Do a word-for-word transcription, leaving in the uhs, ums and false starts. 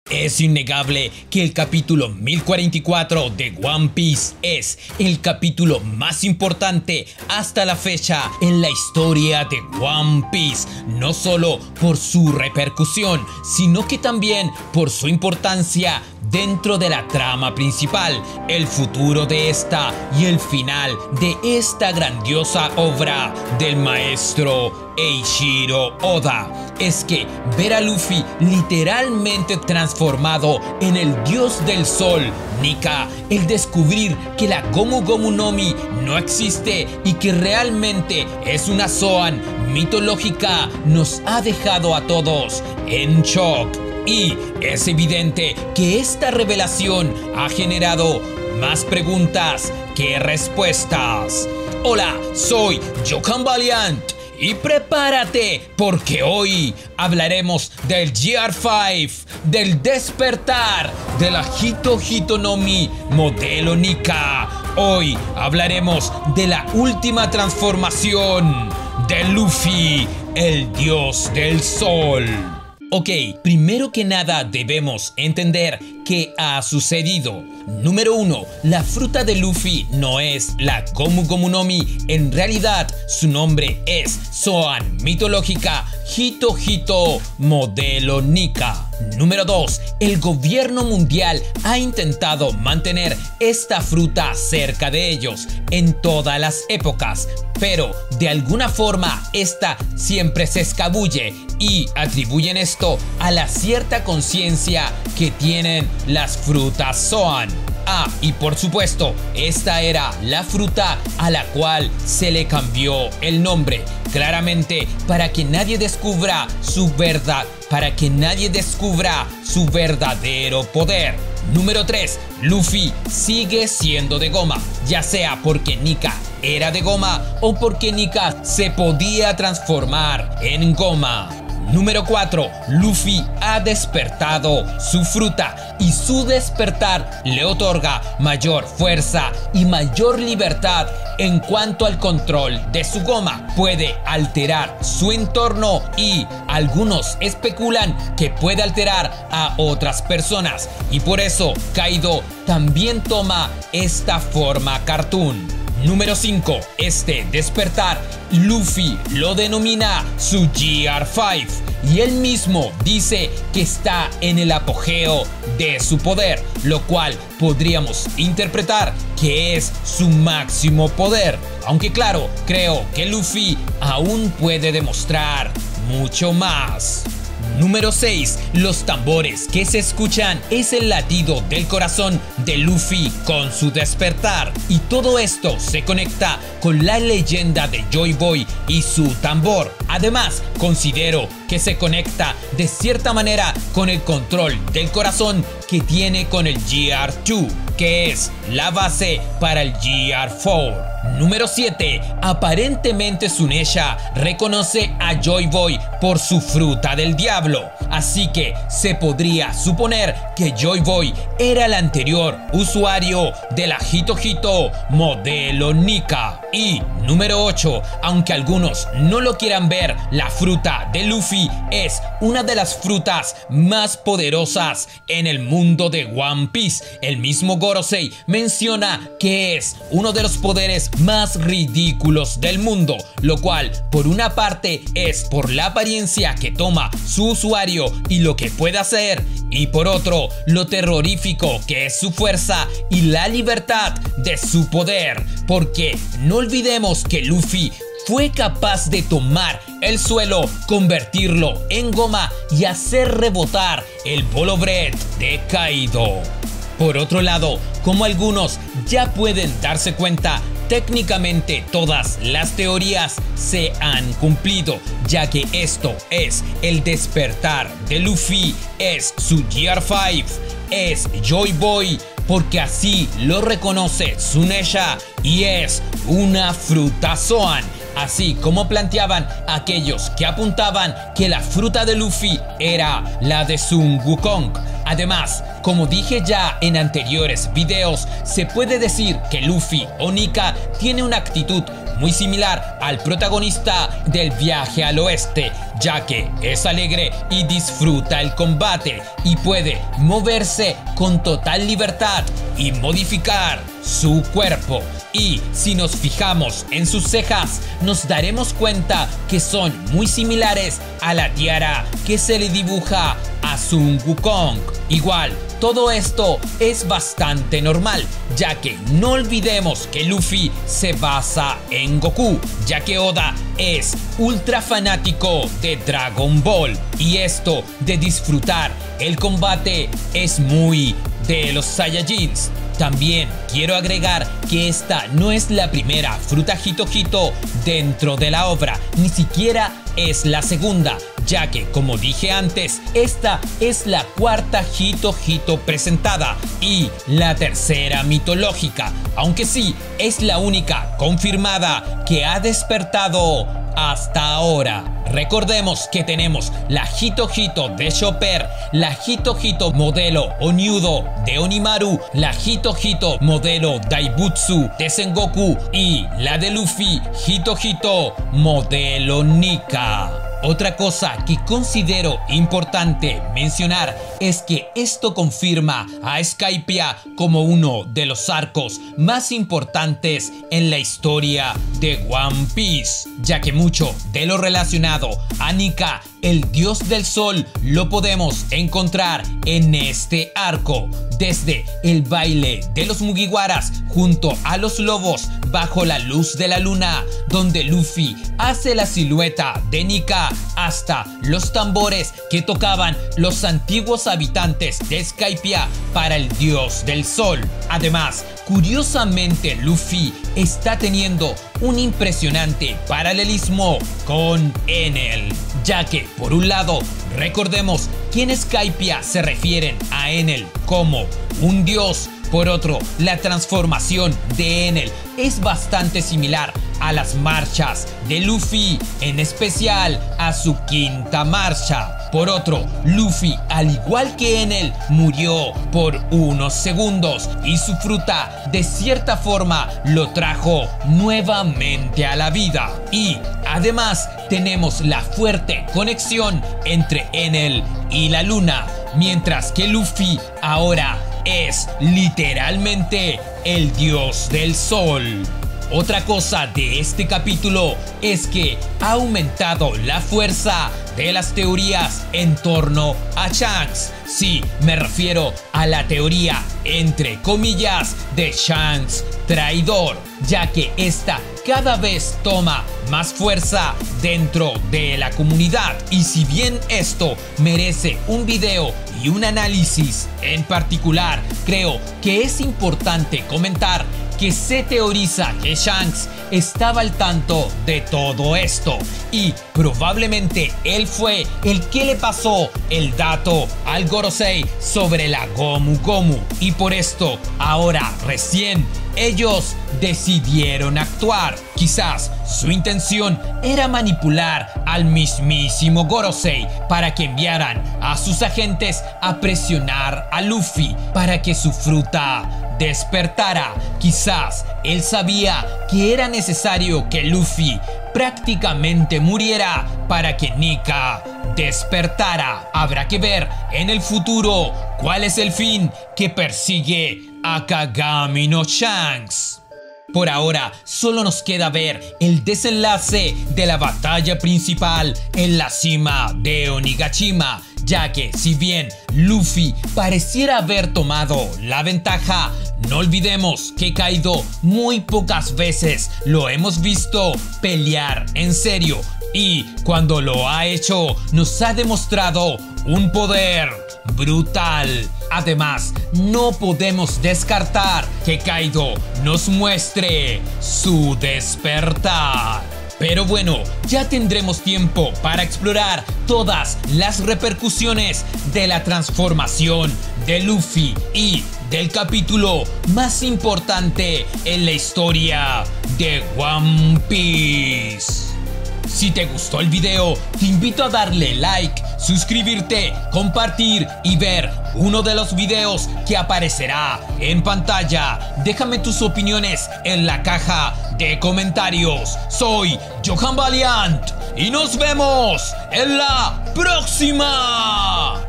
Es innegable que el capítulo mil cuarenta y cuatro de One Piece es el capítulo más importante hasta la fecha en la historia de One Piece, no solo por su repercusión, sino que también por su importancia dentro de la trama principal, el futuro de esta y el final de esta grandiosa obra del maestro Eiichiro Oda. Es que ver a Luffy literalmente transformado en el dios del sol, Nika, el descubrir que la Gomu Gomu no Mi no existe y que realmente es una Zoan mitológica, nos ha dejado a todos en shock. Y es evidente que esta revelación ha generado más preguntas que respuestas. Hola, soy Yokan Valiant y prepárate porque hoy hablaremos del G R cinco, del despertar de la Hito Hito no Mi modelo Nika. Hoy hablaremos de la última transformación de Luffy, el dios del sol. Ok, primero que nada debemos entender qué ha sucedido. Número uno. La fruta de Luffy no es la Gomu Gomu no Mi. En realidad, su nombre es Zoan mitológica Hito Hito modelo Nika. Número dos. El gobierno mundial ha intentado mantener esta fruta cerca de ellos en todas las épocas, pero de alguna forma esta siempre se escabulle y atribuyen esto a la cierta conciencia que tienen las frutas Zoan. Ah, y por supuesto, esta era la fruta a la cual se le cambió el nombre, claramente para que nadie descubra su verdad, para que nadie descubra su verdadero poder. Número tres. Luffy sigue siendo de goma, ya sea porque Nika era de goma o porque Nika se podía transformar en goma. Número cuatro. Luffy ha despertado su fruta y su despertar le otorga mayor fuerza y mayor libertad en cuanto al control de su goma. Puede alterar su entorno y algunos especulan que puede alterar a otras personas y por eso Kaido también toma esta forma cartoon. Número cinco. Este despertar Luffy lo denomina su G R cinco y él mismo dice que está en el apogeo de su poder, lo cual podríamos interpretar que es su máximo poder. Aunque claro, creo que Luffy aún puede demostrar mucho más. Número seis. Los tambores que se escuchan es el latido del corazón de Luffy con su despertar. Y todo esto se conecta con la leyenda de Joy Boy y su tambor. Además, considero que se conecta de cierta manera con el control del corazón que tiene con el G R dos, que es la base para el G R cuatro. Número siete. Aparentemente Zunesha reconoce a Joy Boy por su fruta del diablo, así que se podría suponer que Joy Boy era el anterior usuario de la Hito Hito modelo Nika. Y número ocho. Aunque algunos no lo quieran ver, la fruta de Luffy es una de las frutas más poderosas en el mundo de One Piece. El mismo Gorosei menciona que es uno de los poderes más ridículos del mundo, lo cual por una parte es por la apariencia que toma su usuario y lo que puede hacer, y por otro lo terrorífico que es su fuerza y la libertad de su poder, porque no olvidemos que Luffy fue capaz de tomar el suelo, convertirlo en goma y hacer rebotar el Bolo Bread de Kaido. Por otro lado, como algunos ya pueden darse cuenta, técnicamente todas las teorías se han cumplido, ya que esto es el despertar de Luffy, es su G R cinco, es Joy Boy, porque así lo reconoce Zunesha y es una fruta Zoan. Así como planteaban aquellos que apuntaban que la fruta de Luffy era la de Sun Wukong. Además, como dije ya en anteriores videos, se puede decir que Luffy o Nika tiene una actitud muy similar al protagonista del viaje al oeste, ya que es alegre y disfruta el combate y puede moverse con total libertad y modificar su cuerpo. Y si nos fijamos en sus cejas, nos daremos cuenta que son muy similares a la tiara que se le dibuja a Sun Wukong. Igual, todo esto es bastante normal, ya que no olvidemos que Luffy se basa en Goku, ya que Oda es ultra fanático de Dragon Ball, y esto de disfrutar el combate es muy de los Saiyajins. También quiero agregar que esta no es la primera fruta Hito Hito dentro de la obra, ni siquiera es la segunda, ya que, como dije antes, esta es la cuarta Hito Hito presentada y la tercera mitológica, aunque sí es la única confirmada que ha despertado hasta ahora. Recordemos que tenemos la Hito Hito de Chopper, la Hito Hito modelo Onyudo de Onimaru, la Hito Hito modelo Daibutsu de Sengoku y la de Luffy Hito Hito modelo Nika. Otra cosa que considero importante mencionar es que esto confirma a Skypiea como uno de los arcos más importantes en la historia de One Piece, ya que mucho de lo relacionado a Nika, el dios del sol, lo podemos encontrar en este arco, desde el baile de los Mugiwaras junto a los lobos bajo la luz de la luna, donde Luffy hace la silueta de Nika, hasta los tambores que tocaban los antiguos habitantes de Skypiea para el dios del sol. Además, curiosamente, Luffy está teniendo un impresionante paralelismo con Enel, ya que por un lado, recordemos que en Skypiea se refieren a Enel como un dios. Por otro, la transformación de Enel es bastante similar a las marchas de Luffy, en especial a su quinta marcha. Por otro, Luffy, al igual que Enel, murió por unos segundos y su fruta de cierta forma lo trajo nuevamente a la vida. Y además tenemos la fuerte conexión entre Enel y la luna, mientras que Luffy ahora es literalmente el dios del sol. Otra cosa de este capítulo es que ha aumentado la fuerza de las teorías en torno a Shanks. Sí, me refiero a la teoría, entre comillas, de Shanks traidor, ya que esta cada vez toma más fuerza dentro de la comunidad. Y si bien esto merece un video y un análisis en particular, creo que es importante comentar que se teoriza que Shanks estaba al tanto de todo esto y probablemente él fue el que le pasó el dato al Gorosei sobre la Gomu Gomu, y por esto ahora recién ellos decidieron actuar. Quizás su intención era manipular al mismísimo Gorosei para que enviaran a sus agentes a presionar a Luffy para que su fruta despertara. Quizás él sabía que era necesario que Luffy prácticamente muriera para que Nika despertara. Habrá que ver en el futuro cuál es el fin que persigue a Kagami no Shanks. Por ahora, solo nos queda ver el desenlace de la batalla principal en la cima de Onigashima, ya que si bien Luffy pareciera haber tomado la ventaja, no olvidemos que Kaido muy pocas veces lo hemos visto pelear en serio, y cuando lo ha hecho nos ha demostrado un poder brutal. Además, no podemos descartar que Kaido nos muestre su despertar. Pero bueno, ya tendremos tiempo para explorar todas las repercusiones de la transformación de Luffy y del capítulo más importante en la historia de One Piece. Si te gustó el video, te invito a darle like, suscribirte, compartir y ver uno de los videos que aparecerá en pantalla. Déjame tus opiniones en la caja de comentarios. Soy Johan Valiant y nos vemos en la próxima.